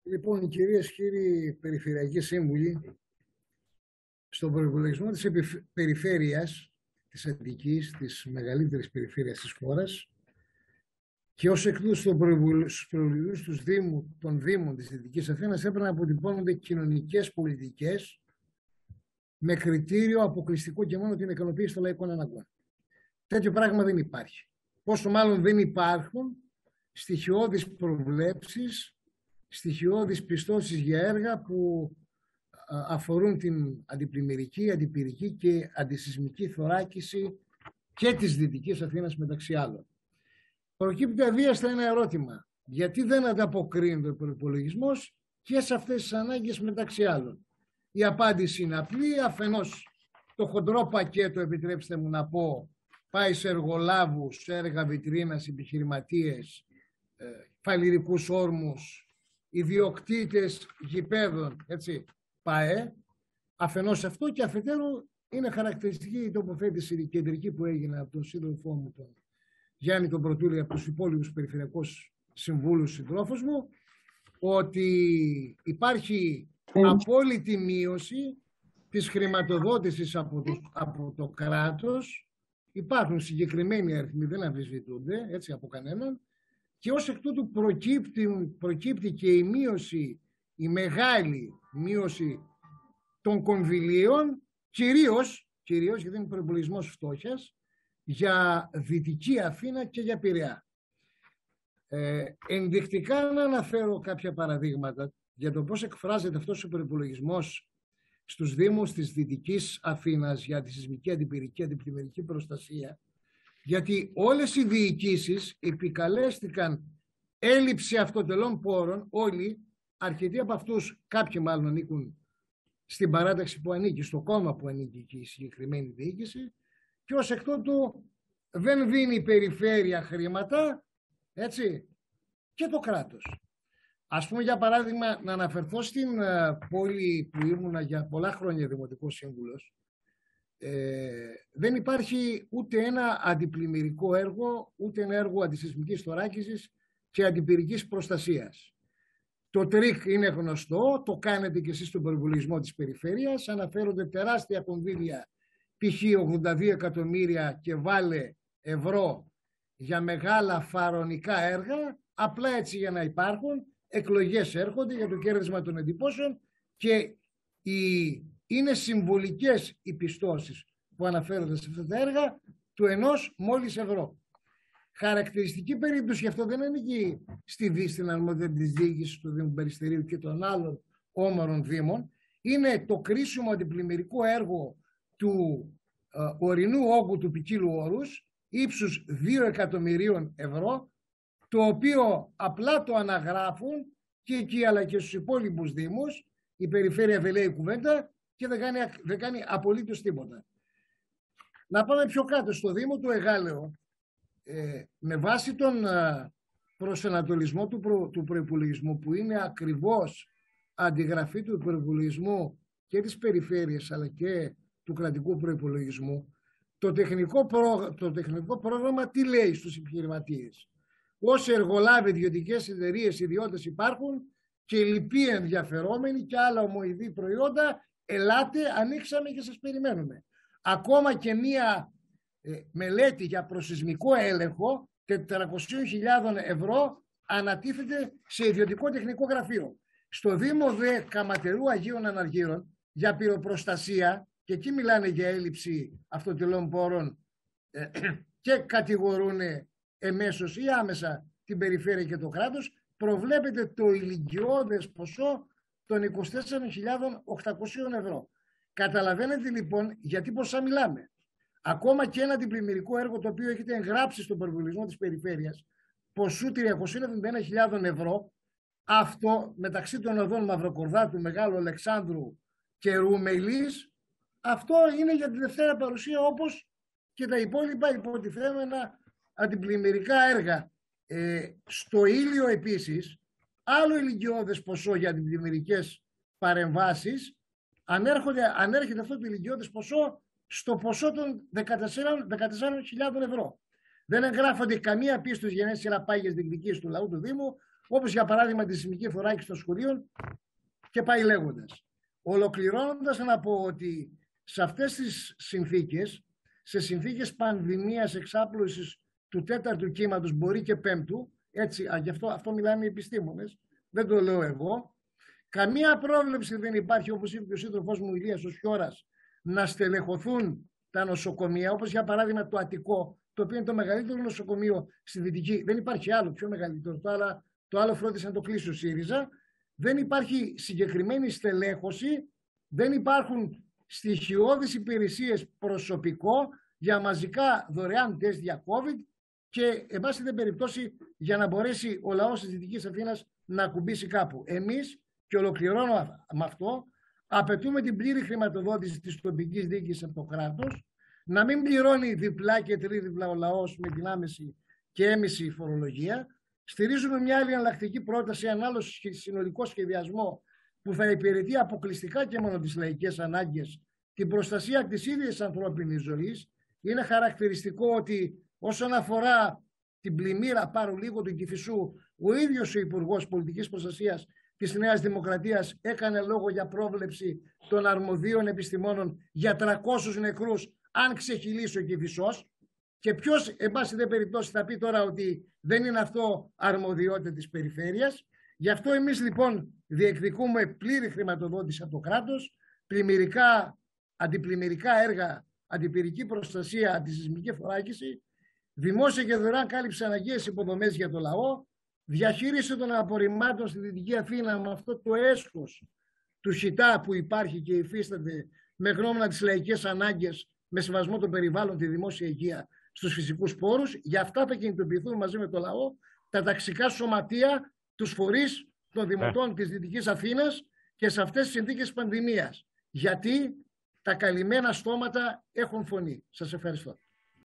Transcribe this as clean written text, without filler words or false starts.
Λοιπόν, κυρίες και κύριοι περιφερειακοί σύμβουλοι, στον προϋπολογισμό της περιφέρειας της Αττικής, της μεγαλύτερης περιφέρειας της χώρας, και ως εκ τούτου στους προϋπολογισμούς των Δήμων της Δυτικής Αθήνας έπρεπε να αποτυπώνονται κοινωνικές πολιτικές με κριτήριο αποκλειστικό και μόνο την ικανοποίηση των λαϊκών αναγκών. Τέτοιο πράγμα δεν υπάρχει. Πόσο μάλλον δεν υπάρχουν στοιχειώδεις προβλέψεις, στοιχειώδεις πιστώσεις για έργα που αφορούν την αντιπλημμυρική, αντιπυρική και αντισυσμική θωράκιση και της Δυτικής Αθήνας μεταξύ άλλων. Προκύπτει αβίαστα ένα ερώτημα. Γιατί δεν ανταποκρίνεται ο προϋπολογισμός και σε αυτές τις ανάγκες μεταξύ άλλων? Η απάντηση είναι απλή. Αφενός το χοντρό πακέτο, επιτρέψτε μου να πω, πάει σε εργολάβους, σε έργα βιτρίνας, επιχειρηματίες, φαλιρικούς όρμους, ιδιοκτήτες γηπέδων, έτσι, ΠΑΕ. Αφενός αυτό, και αφετέρου είναι χαρακτηριστική η τοποθέτηση η κεντρική που έγινε από τον σύντροφό μου, τον Γιάννη τον Πρωτούλη, από τους υπόλοιπους περιφερειακούς συμβούλους συντρόφους μου, ότι υπάρχει απόλυτη μείωση της χρηματοδότησης από το κράτος. Υπάρχουν συγκεκριμένοι αριθμοί, δεν αμφισβητούνται έτσι από κανέναν, και ως εκ τούτου προκύπτει και η μεγάλη μείωση των κονδυλίων, κυρίως γιατί είναι προϋπολογισμός φτώχειας, για Δυτική Αθήνα και για Πειραιά. Ενδεικτικά να αναφέρω κάποια παραδείγματα για το πώς εκφράζεται αυτός ο προϋπολογισμός στους Δήμους της Δυτικής Αθήνας για τη σεισμική, αντιπυρική, αντιπλημμυρική προστασία, γιατί όλες οι διοικήσεις επικαλέστηκαν έλλειψη αυτοτελών πόρων, όλοι, αρκετοί από αυτούς, κάποιοι μάλλον ανήκουν στην παράταξη που ανήκει, στο κόμμα που ανήκει και η συγκεκριμένη διοίκηση, και ως εκ τούτου δεν δίνει η περιφέρεια χρήματα, έτσι, και το κράτος. Ας πούμε, για παράδειγμα, να αναφερθώ στην πόλη που ήμουνα για πολλά χρόνια δημοτικός σύμβουλος. Δεν υπάρχει ούτε ένα αντιπλημμυρικό έργο, ούτε ένα έργο αντισυσμικής θωράκισης και αντιπυρικής προστασίας. Το τρίκ είναι γνωστό, το κάνετε και εσείς στον προϋπολογισμό της περιφέρειας. Αναφέρονται τεράστια κονδύλια, π.χ. 82 εκατομμύρια και βάλε ευρώ για μεγάλα φαρονικά έργα, απλά έτσι για να υπάρχουν. Εκλογές έρχονται για το κέρδισμα των εντυπώσεων και είναι συμβολικές οι πιστώσεις που αναφέρονται σε αυτά τα έργα του ενός μόλις ευρώ. Χαρακτηριστική περίπτωση, γι' αυτό δεν ανήκει στην αρμοδιότητα της διοίκησης του Δήμου Περιστερίου και των άλλων όμορων δήμων, είναι το κρίσιμο αντιπλημμυρικό έργο του ορεινού όγκου του ποικίλου όρους ύψους 2 εκατομμυρίων ευρώ, το οποίο απλά το αναγράφουν και εκεί αλλά και στους υπόλοιπους δήμους. Η περιφέρεια δεν λέει κουβέντα και δεν κάνει απολύτως τίποτα. Να πάμε πιο κάτω στο Δήμο του Εγάλεο. Με βάση τον προσανατολισμό του προϋπολογισμού, που είναι ακριβώς αντιγραφή του προϋπολογισμού και της περιφέρειας αλλά και του κρατικού προϋπολογισμού, το τεχνικό πρόγραμμα τι λέει στους επιχειρηματίες? Όσοι εργολάβοι, ιδιωτικές εταιρείες, ιδιώτες υπάρχουν και λοιποί ενδιαφερόμενοι και άλλα ομοειδή προϊόντα, ελάτε, ανοίξαμε και σας περιμένουμε. Ακόμα και μία μελέτη για προσεισμικό έλεγχο 400.000 ευρώ ανατίθεται σε ιδιωτικό τεχνικό γραφείο. Στο Δήμο Δε Καματερού Αγίων Αναργύρων για πυροπροστασία, και εκεί μιλάνε για έλλειψη αυτοτελών πόρων και κατηγορούν εμέσως ή άμεσα την περιφέρεια και το κράτος, προβλέπεται το ηλικιώδες ποσό των 24.800 ευρώ. Καταλαβαίνετε λοιπόν γιατί ποσά μιλάμε. Ακόμα και ένα αντιπλημμυρικό έργο το οποίο έχετε εγγράψει στον προϋπολογισμό της περιφέρειας ποσού 371.000 ευρώ, αυτό μεταξύ των οδών Μαυροκορδάτου, Μεγάλου Αλεξάνδρου και Ρουμελής, αυτό είναι για τη δευτέρα παρουσία, όπως και τα υπόλοιπα υποτιθέμενα αντιπλημμυρικά έργα. Στο Ήλιο επίσης, άλλο ηλικιώδες ποσό για αντιπλημμυρικές παρεμβάσεις, ανέρχεται αυτό το ηλικιώδες ποσό στο ποσό των 14.000 ευρώ. Δεν εγγράφονται καμία πίστος για νέες πάγιες διεκδικήσεις του λαού του Δήμου, όπως για παράδειγμα τη σεισμική θωράκιση των σχολείων και πάει λέγοντας. Ολοκληρώνοντας, να πω ότι σε αυτές τις συνθήκες, σε συνθήκες πανδημίας, εξάπλωσης του 4ου κύματος, μπορεί και 5ου, έτσι, γι' αυτό μιλάνε οι επιστήμονες, δεν το λέω εγώ, καμία πρόβλεψη δεν υπάρχει, όπως είπε και ο σύντροφός μου Ηλίας ο Σιώρας, να στελεχωθούν τα νοσοκομεία, όπως για παράδειγμα το Αττικό, το οποίο είναι το μεγαλύτερο νοσοκομείο στη Δυτική. Δεν υπάρχει άλλο πιο μεγαλύτερο. Το άλλο φρόντισε να το κλείσει ο ΣΥΡΙΖΑ. Δεν υπάρχει συγκεκριμένη στελέχωση, δεν υπάρχουν στοιχειώδεις υπηρεσίες, προσωπικό για μαζικά δωρεάν τεστ για COVID και, εν πάση περιπτώσει, για να μπορέσει ο λαός της Δυτικής Αθήνας να ακουμπήσει κάπου. Εμείς, και ολοκληρώνω με αυτό, απαιτούμε την πλήρη χρηματοδότηση της τοπικής διοίκησης από το κράτος, να μην πληρώνει διπλά και τρίδιπλα ο λαός με την άμεση και έμεση φορολογία. Στηρίζουμε μια άλλη εναλλακτική πρόταση, ένα άλλο συνολικό σχεδιασμό που θα υπηρετεί αποκλειστικά και μόνο τις λαϊκές ανάγκες, την προστασία της ίδιας ανθρώπινης ζωής. Είναι χαρακτηριστικό ότι όσον αφορά την πλημμύρα πάρω λίγο του Κηφισού, ο ίδιος ο Υπουργός Πολιτικής Προστασίας της Νέας Δημοκρατίας έκανε λόγο για πρόβλεψη των αρμοδίων επιστημόνων για 300 νεκρούς αν ξεχυλήσει ο Κηφισός. Και ποιος, εν πάση περιπτώσει, θα πει τώρα ότι δεν είναι αυτό αρμοδιότητα της περιφέρειας. Γι' αυτό εμείς λοιπόν διεκδικούμε πλήρη χρηματοδότηση από το κράτος, πλημμυρικά, αντιπλημμυρικά έργα, αντιπυρική προστασία, αντισεισμική θωράκιση, δημόσια και δωρεάν κάλυψη αναγκαίες υποδομές για το λαό, διαχείριση των απορριμμάτων στη Δυτική Αθήνα με αυτό το έσχος του ΣΥΤΑ που υπάρχει και υφίσταται με γνώμονα τις λαϊκές ανάγκες, με σεβασμό των περιβάλλον, τη δημόσια υγεία, στους φυσικούς πόρους. Γι' αυτά θα κινητοποιηθούν μαζί με το λαό τα ταξικά σωματεία, τους φορείς των δημοτών της Δυτικής Αθήνας και σε αυτές τις συνθήκες πανδημίας. Γιατί τα καλυμμένα στόματα έχουν φωνή. Σας ευχαριστώ.